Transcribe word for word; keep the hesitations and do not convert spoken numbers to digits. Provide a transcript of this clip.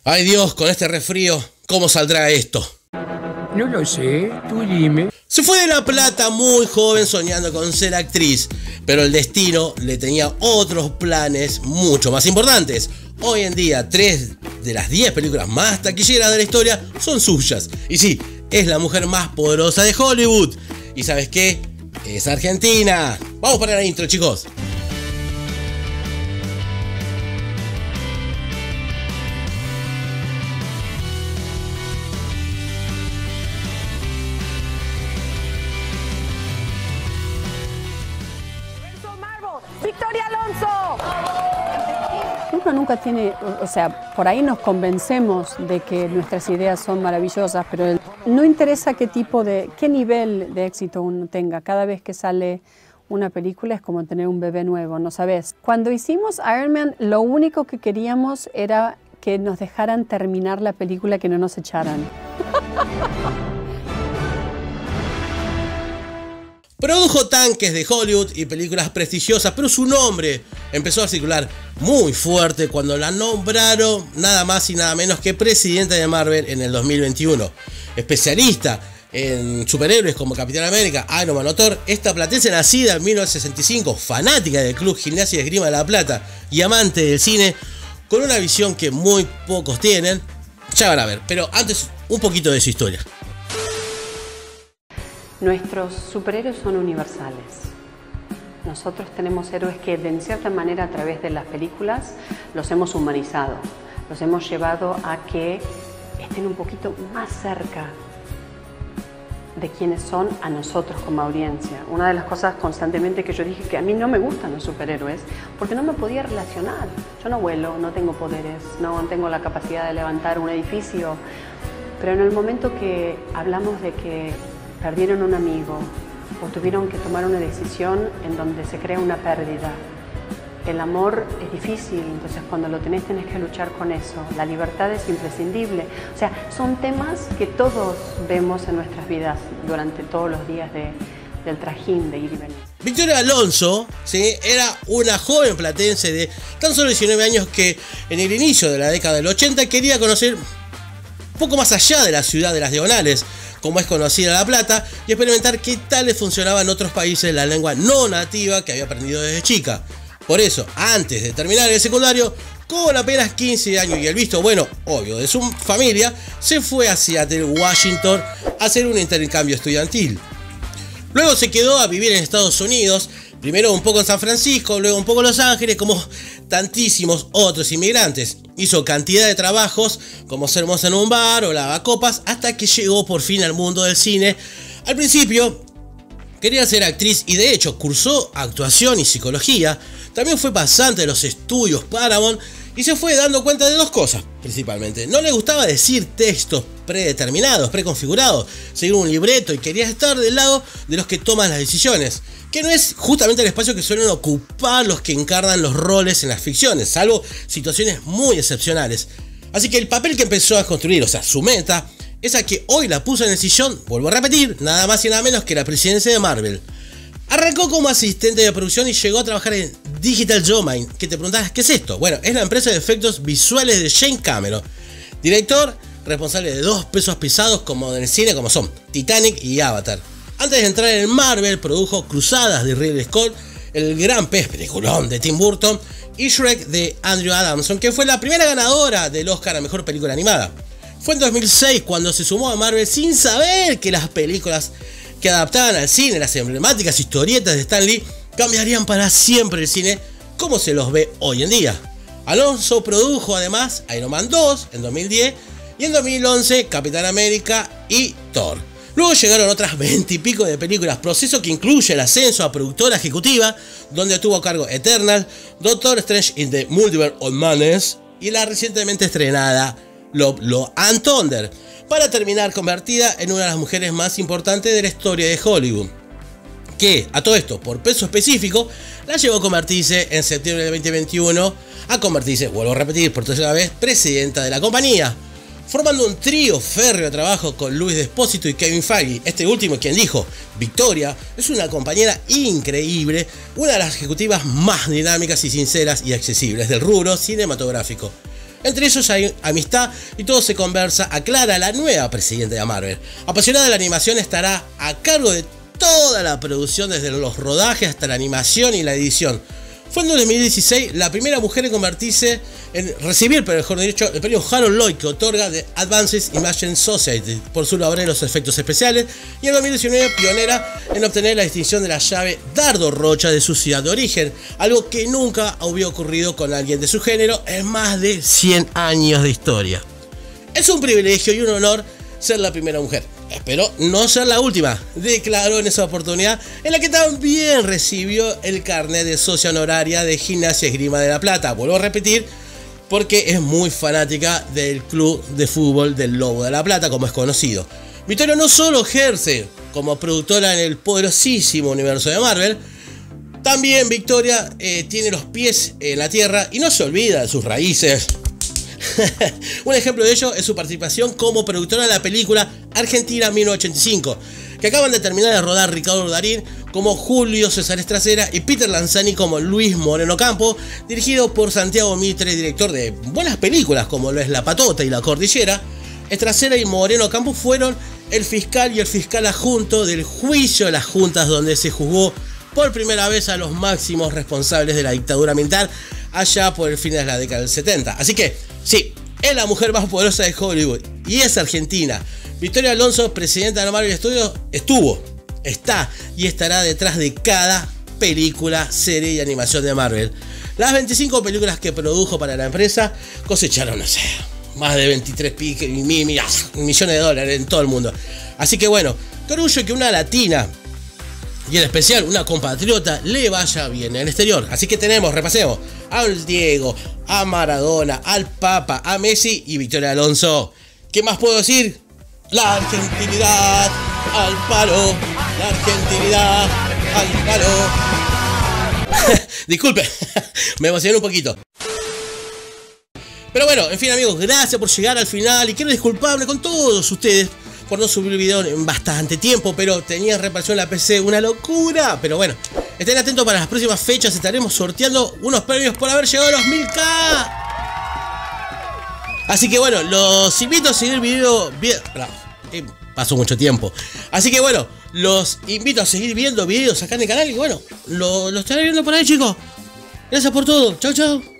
Ay Dios, con este resfrío, ¿cómo saldrá esto? No lo sé, tú dime. Se fue de La Plata muy joven soñando con ser actriz, pero el destino le tenía otros planes mucho más importantes. Hoy en día, tres de las diez películas más taquilleras de la historia son suyas. Y sí, es la mujer más poderosa de Hollywood. ¿Y sabes qué? Es argentina. Vamos para la intro, chicos. ¡Victoria Alonso! Uno nunca tiene, o sea, por ahí nos convencemos de que nuestras ideas son maravillosas, pero no interesa qué tipo de, qué nivel de éxito uno tenga. Cada vez que sale una película es como tener un bebé nuevo, ¿no sabes? Cuando hicimos Iron Man, lo único que queríamos era que nos dejaran terminar la película, que no nos echaran. Produjo tanques de Hollywood y películas prestigiosas, pero su nombre empezó a circular muy fuerte cuando la nombraron nada más y nada menos que presidenta de Marvel en el dos mil veintiuno. Especialista en superhéroes como Capitán América, Iron Man o Thor, esta platense nacida en mil novecientos sesenta y cinco, fanática del Club Gimnasia y Esgrima de La Plata y amante del cine, con una visión que muy pocos tienen, ya van a ver, pero antes un poquito de su historia. Nuestros superhéroes son universales. Nosotros tenemos héroes que de cierta manera a través de las películas los hemos humanizado, los hemos llevado a que estén un poquito más cerca de quienes son a nosotros como audiencia. Una de las cosas constantemente que yo dije que a mí no me gustan los superhéroes porque no me podía relacionar. Yo no vuelo, no tengo poderes, no tengo la capacidad de levantar un edificio, pero en el momento que hablamos de que perdieron un amigo o tuvieron que tomar una decisión en donde se crea una pérdida. El amor es difícil, entonces cuando lo tenés tenés que luchar con eso. La libertad es imprescindible. O sea, son temas que todos vemos en nuestras vidas durante todos los días de, del trajín de ir y venir. Victoria Alonso, ¿sí?, era una joven platense de tan solo diecinueve años que en el inicio de la década del ochenta quería conocer un poco más allá de la ciudad de las Diagonales, como es conocida La Plata, y experimentar qué tal le funcionaba en otros países la lengua no nativa que había aprendido desde chica. Por eso, antes de terminar el secundario, con apenas quince años y el visto bueno, obvio, de su familia, se fue a Seattle, Washington, a hacer un intercambio estudiantil. Luego se quedó a vivir en Estados Unidos, primero un poco en San Francisco, luego un poco en Los Ángeles, como tantísimos otros inmigrantes. Hizo cantidad de trabajos como ser moza en un bar o lavacopas hasta que llegó por fin al mundo del cine. Al principio quería ser actriz y de hecho cursó actuación y psicología. También fue pasante de los estudios Paramount y se fue dando cuenta de dos cosas principalmente. No le gustaba decir textos predeterminados, preconfigurados, seguir un libreto, y quería estar del lado de los que toman las decisiones, que no es justamente el espacio que suelen ocupar los que encarnan los roles en las ficciones, salvo situaciones muy excepcionales. Así que el papel que empezó a construir, o sea, su meta, es a que hoy la puso en el sillón, vuelvo a repetir, nada más y nada menos que la presidencia de Marvel. Arrancó como asistente de producción y llegó a trabajar en Digital Domain, que te preguntabas, ¿qué es esto? Bueno, es la empresa de efectos visuales de James Cameron, director responsable de dos pesos pesados como en el cine, como son Titanic y Avatar. Antes de entrar en Marvel, produjo Cruzadas de Ridley Scott, El Gran Pez, peliculón de Tim Burton, y Shrek de Andrew Adamson, que fue la primera ganadora del Oscar a Mejor Película Animada. Fue en dos mil seis cuando se sumó a Marvel sin saber que las películas que adaptaban al cine, las emblemáticas historietas de Stan Lee, cambiarían para siempre el cine como se los ve hoy en día. Alonso produjo además Iron Man dos en dos mil diez y en dos mil once Capitán América y Thor. Luego llegaron otras veintipico de películas, proceso que incluye el ascenso a productora ejecutiva, donde tuvo a cargo Eternal, Doctor Strange in the Multiverse of Madness y la recientemente estrenada Love, Love and Thunder, para terminar convertida en una de las mujeres más importantes de la historia de Hollywood, que a todo esto, por peso específico, la llevó a convertirse en septiembre de dos mil veintiuno, a convertirse, vuelvo a repetir por tercera vez, presidenta de la compañía, formando un trío férreo de trabajo con Louis D'Esposito y Kevin Feige, este último quien dijo: Victoria es una compañera increíble, una de las ejecutivas más dinámicas y sinceras y accesibles del rubro cinematográfico. Entre ellos hay amistad y todo se conversa, aclara la nueva presidenta de Marvel. Apasionada de la animación, estará a cargo de toda la producción, desde los rodajes hasta la animación y la edición. Fue en dos mil dieciséis la primera mujer en convertirse en recibir, pero mejor dicho, el premio Harold Lloyd que otorga The Advances Imagine Society por su labor en los efectos especiales, y en dos mil diecinueve pionera en obtener la distinción de la llave Dardo Rocha de su ciudad de origen, algo que nunca había ocurrido con alguien de su género en más de cien años de historia. Es un privilegio y un honor ser la primera mujer. Espero no ser la última, declaró en esa oportunidad, en la que también recibió el carnet de socia honoraria de Gimnasia Esgrima de La Plata. Vuelvo a repetir, porque es muy fanática del club de fútbol del Lobo de La Plata, como es conocido. Victoria no solo ejerce como productora en el poderosísimo universo de Marvel, también Victoria eh, tiene los pies en la tierra y no se olvida de sus raíces. Un ejemplo de ello es su participación como productora de la película Argentina mil novecientos ochenta y cinco, que acaban de terminar de rodar Ricardo Darín como Julio César Estracera y Peter Lanzani como Luis Moreno Campo, dirigido por Santiago Mitre, director de buenas películas como lo es La Patota y La Cordillera. Estracera y Moreno Campo fueron el fiscal y el fiscal adjunto del juicio de las juntas, donde se juzgó por primera vez a los máximos responsables de la dictadura militar allá por el fin de la década del setenta. Así que, sí, es la mujer más poderosa de Hollywood y es argentina. Victoria Alonso, presidenta de Marvel Studios, estuvo, está y estará detrás de cada película, serie y animación de Marvel. Las veinticinco películas que produjo para la empresa cosecharon, no sé, más de veintitrés millones de dólares en todo el mundo. Así que bueno, qué orgullo que una latina, y en especial una compatriota, le vaya bien en el exterior. Así que tenemos, repasemos, al Diego, a Maradona, al Papa, a Messi y Victoria Alonso. ¿Qué más puedo decir? La argentinidad al palo, la argentinidad al palo. Disculpe, me emocioné un poquito. Pero bueno, en fin amigos, gracias por llegar al final y quiero disculparme con todos ustedes por no subir el video en bastante tiempo, pero tenía reparación la P C, una locura. Pero bueno, estén atentos para las próximas fechas, estaremos sorteando unos premios por haber llegado a los mil K. Así que bueno, los invito a seguir el video bien. Eh, pasó mucho tiempo. Así que bueno, los invito a seguir viendo videos acá en el canal y bueno, lo, lo estaré viendo por ahí, chicos. Gracias por todo. Chau, chau.